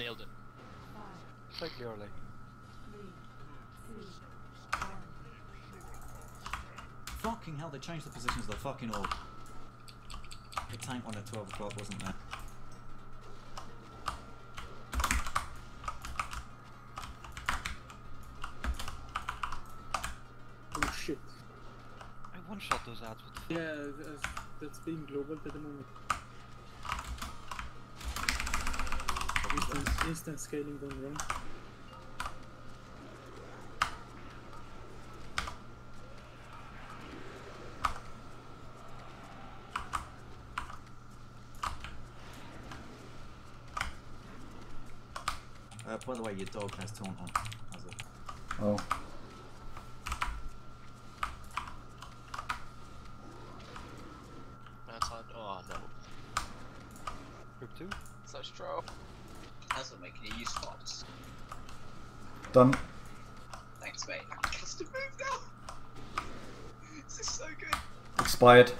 Nailed it. So clearly. Fucking hell, they changed the positions of the fucking orb. The tank one at 12 o'clock wasn't there. Oh shit. I one-shot those ads with the Yeah, that's being global at the moment. Instant scaling gone wrong. By the way, your dog has taunt on. Oh. Outside. Oh no. group 2. So strong. That's not making any use spots. Done. Thanks, mate. I can custom move now. This is so good. Expired.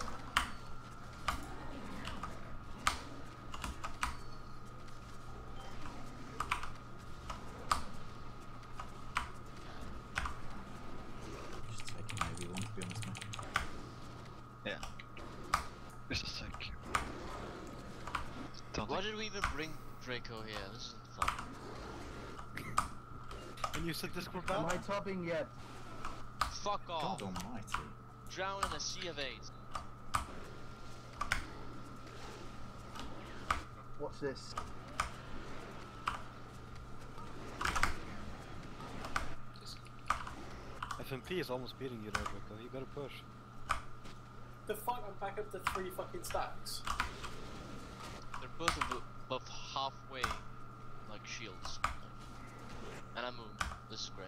Just taking maybe one, to be honest, mate. Yeah. This is so cute. Why did we even bring Draco here? This isn't fun. And you said Discord Am down? I topping yet? Fuck off. God almighty. Drown in a sea of AIDS. What's this? FMP is almost beating you there, Draco. You gotta push. The fuck, I'm back up to 3 fucking stacks. They're both above halfway, like shields. And I moved. This is great.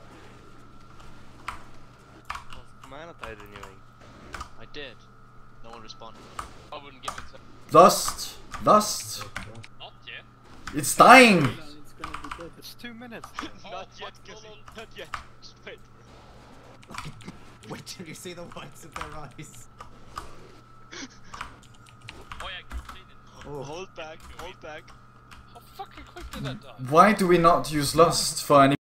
Mana tied renewing. I did. No one responded. I wouldn't give it to. Dust. Dust. Not yet. It's dying. It's gonna be dead. It's 2 minutes. Not yet, Gizzy. Not yet. Just wait. Wait till you see the whites of their eyes. Oh yeah, completed. Oh. Hold back. Hold back. How fucking quick did that die? Why do we not use lust for any